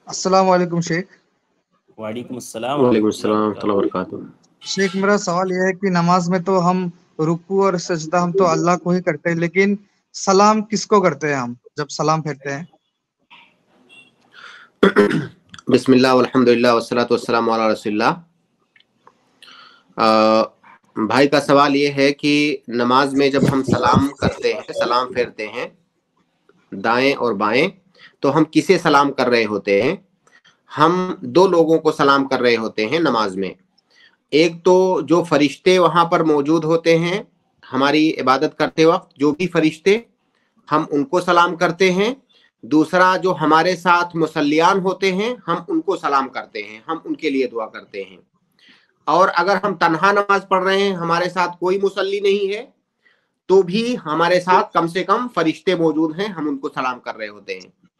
अस्सलाम वालेकुम शेख। वालेकुम अस्सलाम वालेकुम रहमतुल्लाहि अस्सलाम व रहमतुल्लाहि व बरकातुहू। बरकातुहू। शेख मेरा सवाल यह है कि नमाज में तो हम रुकू और सजदा हम तो अल्लाह को ही करते हैं, लेकिन सलाम किसको करते हैं हम जब सलाम फेरते हैं? बिस्मिल्लाह वल्हम्दुलिल्लाह वस्सलातु वस्सलामु अला रसूलिल्लाह। भाई का सवाल ये है कि नमाज में जब हम सलाम करते हैं, सलाम फेरते हैं दाएं और बाएं, तो हम किसे सलाम कर रहे होते हैं? हम दो लोगों को सलाम कर रहे होते हैं नमाज में। एक तो जो फरिश्ते वहां पर मौजूद होते हैं, हमारी इबादत करते वक्त जो भी फरिश्ते, हम उनको सलाम करते हैं। दूसरा जो हमारे साथ मुसल्लियान होते हैं, हम उनको सलाम करते हैं, हम उनके लिए दुआ करते हैं। और अगर हम तन्हा नमाज पढ़ रहे हैं, हमारे साथ कोई मुसल्ली नहीं है, तो भी हमारे साथ कम से कम फरिश्ते मौजूद हैं, हम उनको सलाम कर रहे होते हैं।